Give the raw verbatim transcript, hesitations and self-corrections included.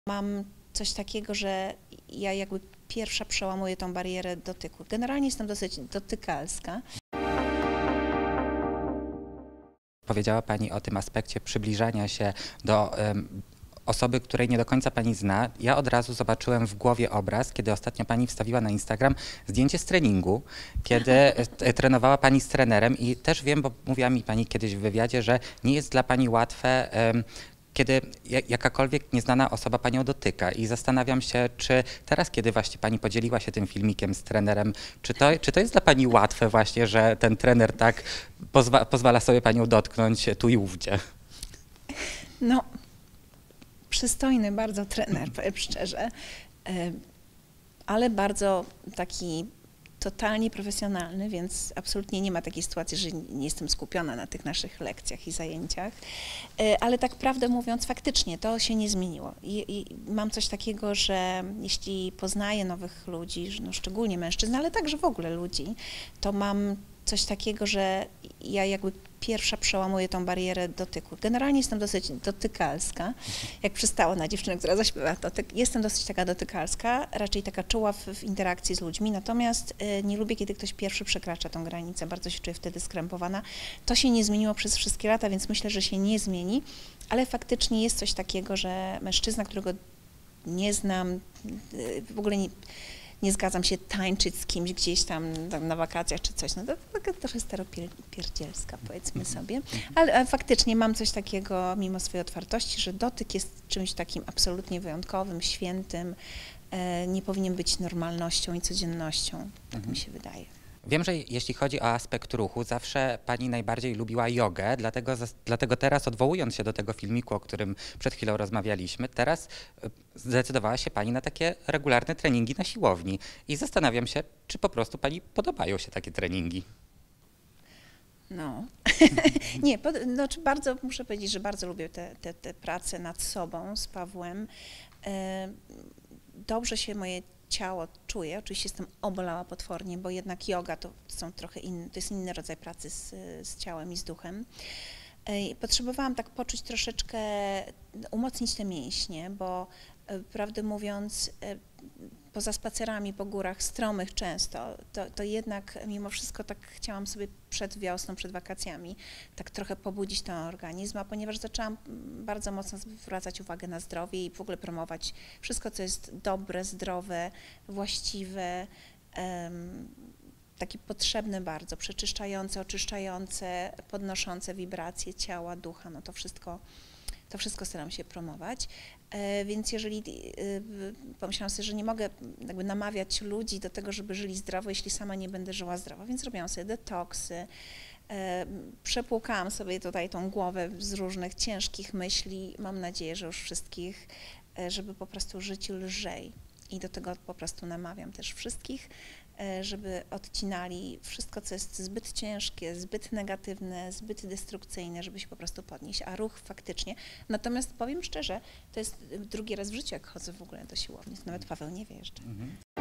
Mam coś takiego, że ja jakby pierwsza przełamuję tą barierę dotyku. Generalnie jestem dosyć dotykalska. Powiedziała Pani o tym aspekcie przybliżania się do um, osoby, której nie do końca Pani zna. Ja od razu zobaczyłem w głowie obraz, kiedy ostatnio Pani wstawiła na Instagram zdjęcie z treningu, kiedy trenowała Pani z trenerem i też wiem, bo mówiła mi Pani kiedyś w wywiadzie, że nie jest dla Pani łatwe, um, kiedy jakakolwiek nieznana osoba Panią dotyka i zastanawiam się, czy teraz, kiedy właśnie Pani podzieliła się tym filmikiem z trenerem, czy to, czy to jest dla Pani łatwe właśnie, że ten trener tak pozwa pozwala sobie Panią dotknąć tu i ówdzie? No, przystojny bardzo trener, powiem szczerze, ale bardzo taki totalnie profesjonalny, więc absolutnie nie ma takiej sytuacji, że nie jestem skupiona na tych naszych lekcjach i zajęciach. Ale tak prawdę mówiąc, faktycznie to się nie zmieniło. I, i mam coś takiego, że jeśli poznaję nowych ludzi, no szczególnie mężczyzn, ale także w ogóle ludzi, to mam coś takiego, że ja jakby pierwsza przełamuję tą barierę dotyku. Generalnie jestem dosyć dotykalska, jak przystało na dziewczynę, która zaśpiewa, to ty, jestem dosyć taka dotykalska, raczej taka czuła w, w interakcji z ludźmi, natomiast y, nie lubię, kiedy ktoś pierwszy przekracza tą granicę, bardzo się czuję wtedy skrępowana. To się nie zmieniło przez wszystkie lata, więc myślę, że się nie zmieni, ale faktycznie jest coś takiego, że mężczyzna, którego nie znam, y, w ogóle nie nie zgadzam się tańczyć z kimś gdzieś tam, tam na wakacjach czy coś, no to taka trochę staropierdzielska, powiedzmy sobie, ale, ale faktycznie mam coś takiego, mimo swojej otwartości, że dotyk jest czymś takim absolutnie wyjątkowym, świętym, e, nie powinien być normalnością i codziennością, tak mhm. mi się wydaje. Wiem, że jeśli chodzi o aspekt ruchu, zawsze Pani najbardziej lubiła jogę, dlatego, dlatego teraz odwołując się do tego filmiku, o którym przed chwilą rozmawialiśmy, teraz zdecydowała się Pani na takie regularne treningi na siłowni i zastanawiam się, czy po prostu Pani podobają się takie treningi. No, nie, pod, znaczy bardzo, muszę powiedzieć, że bardzo lubię te, te, te pracę nad sobą z Pawłem. Dobrze się moje ciało czuje, oczywiście jestem obolała potwornie, bo jednak yoga to są trochę inny, to jest inny rodzaj pracy z, z ciałem i z duchem. Potrzebowałam tak poczuć troszeczkę, umocnić te mięśnie, bo prawdę mówiąc, poza spacerami po górach stromych często, to, to jednak mimo wszystko tak chciałam sobie przed wiosną, przed wakacjami tak trochę pobudzić ten organizm, a ponieważ zaczęłam bardzo mocno zwracać uwagę na zdrowie i w ogóle promować wszystko, co jest dobre, zdrowe, właściwe, um, takie potrzebne bardzo, przeczyszczające, oczyszczające, podnoszące wibracje ciała, ducha, no to wszystko To wszystko staram się promować, e, więc jeżeli e, pomyślałam sobie, że nie mogę jakby namawiać ludzi do tego, żeby żyli zdrowo, jeśli sama nie będę żyła zdrowo, więc robiłam sobie detoksy, e, przepłukałam sobie tutaj tą głowę z różnych ciężkich myśli, mam nadzieję, że już wszystkich, e, żeby po prostu żyć lżej i do tego po prostu namawiam też wszystkich, żeby odcinali wszystko, co jest zbyt ciężkie, zbyt negatywne, zbyt destrukcyjne, żeby się po prostu podnieść, a ruch faktycznie. Natomiast powiem szczerze, to jest drugi raz w życiu, jak chodzę w ogóle do siłowni, nawet Paweł nie wie jeszcze. Mhm.